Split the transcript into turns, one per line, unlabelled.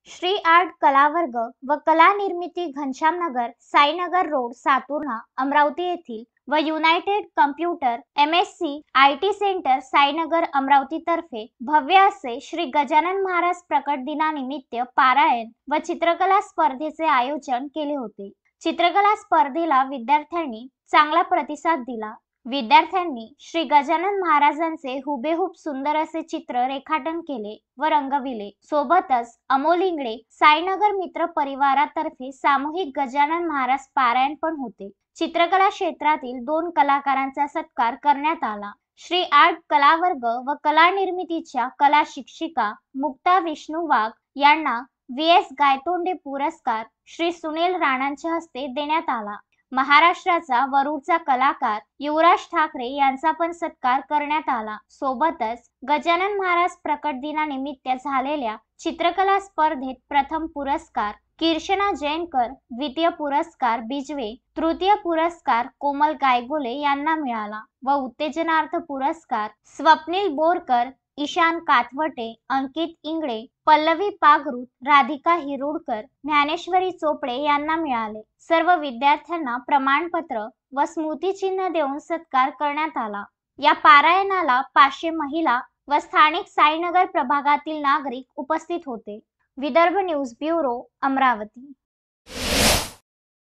Shri art कलावर्ग व कला निर्मिती घनश्यामनगर साईनगर रोड सातुर्णा अमरावती येथील व united computer MSc IT centre Sainagar Amravati तर्फे भव्य असे श्री गजानन महाराज प्रकट दिनानिमित्त पारायण व चित्रकला स्पर्धेचे आयोजन केले होते। चित्रकला स्पर्धेला विद्यार्थ्यांनी चांगला प्रतिसाद दिला। विद्यार्थ्यांनी श्री गजानन महाराजांचे हुबेहूब सुंदर असे चित्र रेखाटन केले व रंगविले। सोबतच अमोल इंगळे साईनगर मित्र परिवारातर्फे सामूहिक गजानन महाराज पारायण पण होते। चित्रकला क्षेत्रातील 2 कलाकारांचा सत्कार करण्यात आला। श्री आर्ट कलावर्ग व कला निर्मितीच्या कला शिक्षिका मुक्ता विष्णू वाघ यांना VS गायतोंडे पुरस्कार श्री सुनील राणांच्या हस्ते देण्यात आला। महाराष्ट्राचा वरूडचा कलाकार युवराज ठाकरे यांचा पण सत्कार करण्यात आला। सोबतच गजानन महाराज प्रकट दिनानिमित्त झालेल्या चित्रकला स्पर्धेत प्रथम पुरस्कार कीर्षणा जैनकर, द्वितीय पुरस्कार बिजवे, तृतीय पुरस्कार कोमल गायगोले यांना मिळाला व उत्तेजनार्थ पुरस्कार स्वप्नील बोरकर, ईशान काथवटे, अंकित इंगळे, पल्लवी पागरूत, राधिका हिरुडकर, ज्ञानेश्वरी चोपडे यांना मिळाले। सर्व विद्यार्थ्यांना प्रमाणपत्र व स्मृतिचिन्ह देऊन सत्कार करण्यात आला। या पारायणाला 500 महिला व स्थानिक साईनगर प्रभागातील नागरिक उपस्थित होते। Vidarbha news bureau, Amravati.